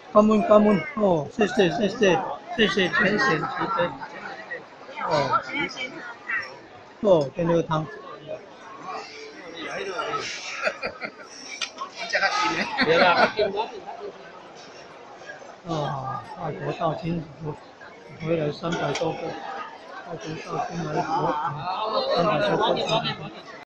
干焖哦，谢谢全贤齐飞哦哦，给那个汤。别了。哦，大国到金主回来300多个，大国到金来佛300多个。